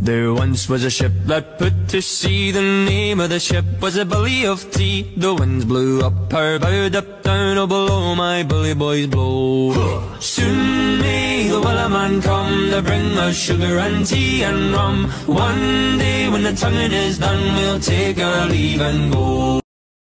There once was a ship that put to sea. The name of the ship was a Billy of Tea. The winds blew up her bow, up down, oh below my bully boys blow. Soon may the wellerman come to bring us sugar and tea and rum. One day when the tonguing is done, we'll take our leave and go.